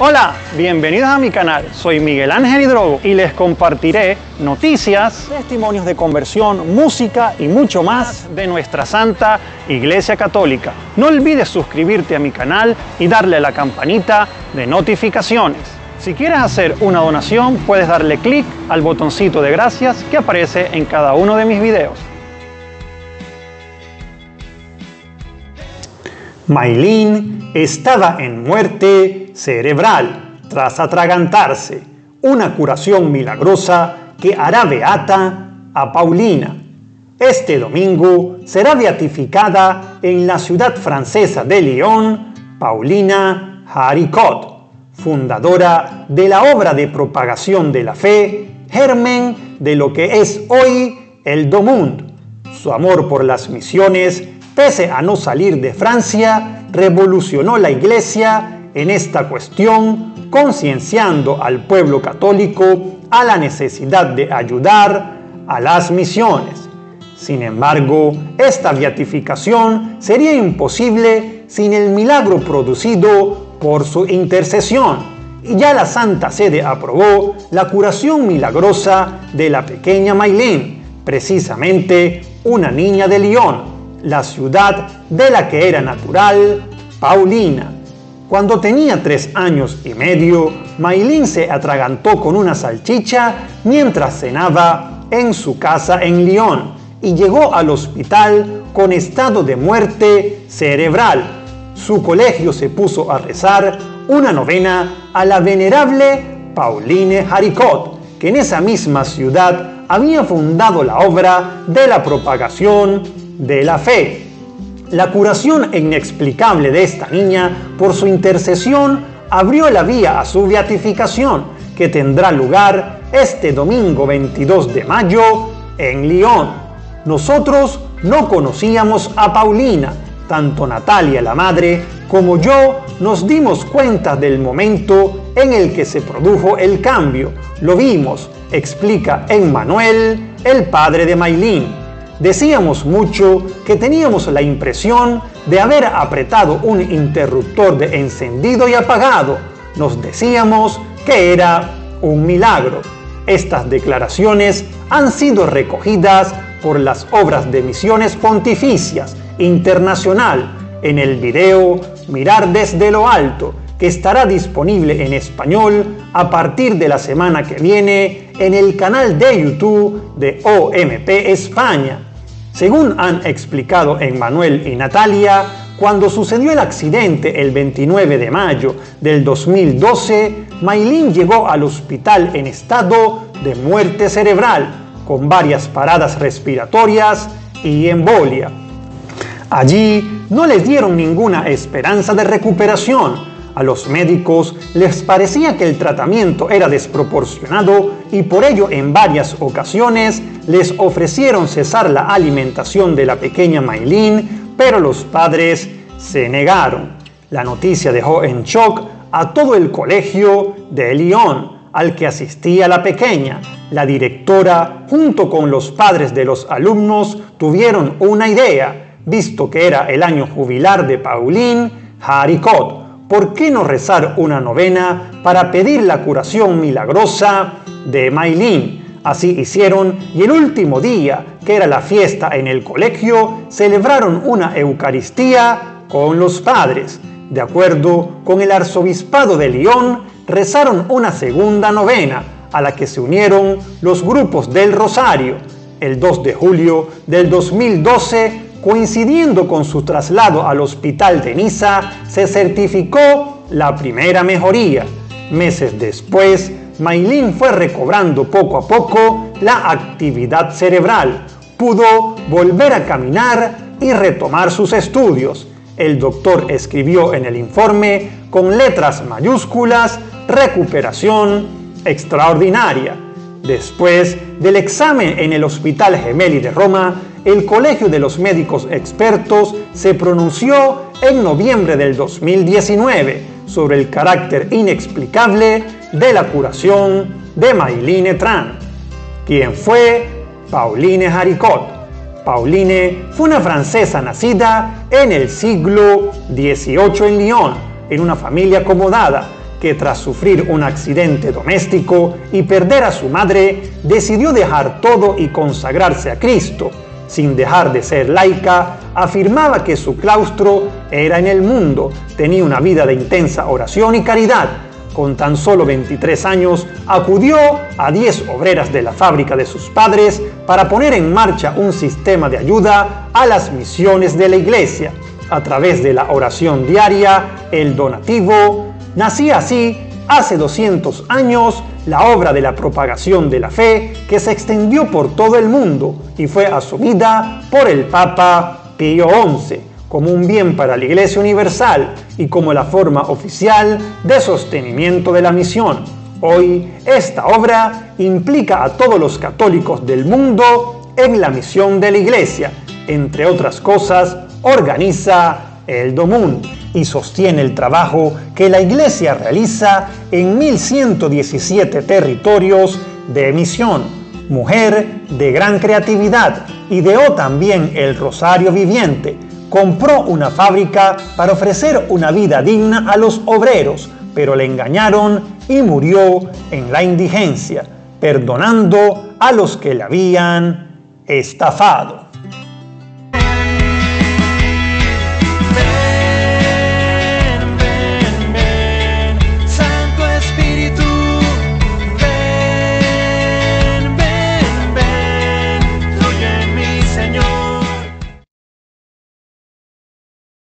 Hola, bienvenidos a mi canal, soy Miguel Ángel Hidrogo y les compartiré noticias, testimonios de conversión, música y mucho más de nuestra Santa Iglesia Católica. No olvides suscribirte a mi canal y darle a la campanita de notificaciones. Si quieres hacer una donación, puedes darle clic al botoncito de gracias que aparece en cada uno de mis videos. Maylin estaba en muerte cerebral tras atragantarse, una curación milagrosa que hará beata a Paulina. Este domingo será beatificada en la ciudad francesa de Lyon Paulina Haricot, fundadora de la obra de propagación de la fe, germen de lo que es hoy el Do Monde. Su amor por las misiones, pese a no salir de Francia, revolucionó la Iglesia en esta cuestión, concienciando al pueblo católico a la necesidad de ayudar a las misiones. Sin embargo, esta beatificación sería imposible sin el milagro producido por su intercesión, y ya la Santa Sede aprobó la curación milagrosa de la pequeña Maylin, precisamente una niña de Lyon, la ciudad de la que era natural Paulina. Cuando tenía 3 años y medio, Maylin se atragantó con una salchicha mientras cenaba en su casa en Lyon y llegó al hospital con estado de muerte cerebral. Su colegio se puso a rezar una novena a la venerable Pauline Haricot, que en esa misma ciudad había fundado la obra de la propagación de la fe. La curación inexplicable de esta niña por su intercesión abrió la vía a su beatificación, que tendrá lugar este domingo 22 de mayo en Lyon. Nosotros no conocíamos a Paulina. Tanto Natalia, la madre, como yo nos dimos cuenta del momento en el que se produjo el cambio. Lo vimos, explica Emmanuel, el padre de Maylin. Decíamos mucho que teníamos la impresión de haber apretado un interruptor de encendido y apagado. Nos decíamos que era un milagro. Estas declaraciones han sido recogidas por las obras de Misiones Pontificias Internacional en el video Mirar desde lo alto, que estará disponible en español a partir de la semana que viene en el canal de YouTube de OMP España. Según han explicado Emmanuel y Natalia, cuando sucedió el accidente el 29 de mayo del 2012, Maylin llegó al hospital en estado de muerte cerebral, con varias paradas respiratorias y embolia. Allí no les dieron ninguna esperanza de recuperación. A los médicos les parecía que el tratamiento era desproporcionado y por ello en varias ocasiones les ofrecieron cesar la alimentación de la pequeña Maylin, pero los padres se negaron. La noticia dejó en shock a todo el colegio de Lyon al que asistía la pequeña. La directora, junto con los padres de los alumnos, tuvieron una idea, visto que era el año jubilar de Pauline Haricot. ¿Por qué no rezar una novena para pedir la curación milagrosa de Maylin? Así hicieron y el último día, que era la fiesta en el colegio, celebraron una Eucaristía con los padres. De acuerdo con el arzobispado de Lyon, rezaron una segunda novena, a la que se unieron los grupos del Rosario. El 2 de julio del 2012, coincidiendo con su traslado al hospital de Niza, se certificó la primera mejoría. Meses después, Maylin fue recobrando poco a poco la actividad cerebral. Pudo volver a caminar y retomar sus estudios. El doctor escribió en el informe con letras mayúsculas: recuperación extraordinaria. Después del examen en el Hospital Gemelli de Roma, el Colegio de los Médicos Expertos se pronunció en noviembre del 2019 sobre el carácter inexplicable de la curación de Maylin Tran, quien fue Pauline Haricot. Pauline fue una francesa nacida en el siglo XVIII en Lyon, en una familia acomodada, que tras sufrir un accidente doméstico y perder a su madre, decidió dejar todo y consagrarse a Cristo. Sin dejar de ser laica, afirmaba que su claustro era en el mundo, tenía una vida de intensa oración y caridad. Con tan solo 23 años, acudió a 10 obreras de la fábrica de sus padres para poner en marcha un sistema de ayuda a las misiones de la iglesia. A través de la oración diaria, el donativo, nacía así, hace 200 años, la obra de la propagación de la fe que se extendió por todo el mundo y fue asumida por el Papa Pío XI como un bien para la Iglesia Universal y como la forma oficial de sostenimiento de la misión. Hoy, esta obra implica a todos los católicos del mundo en la misión de la Iglesia. Entre otras cosas, organiza el DOMUN y sostiene el trabajo que la Iglesia realiza en 1117 territorios de misión. Mujer de gran creatividad, ideó también el Rosario Viviente. Compró una fábrica para ofrecer una vida digna a los obreros, pero le engañaron y murió en la indigencia, perdonando a los que le habían estafado.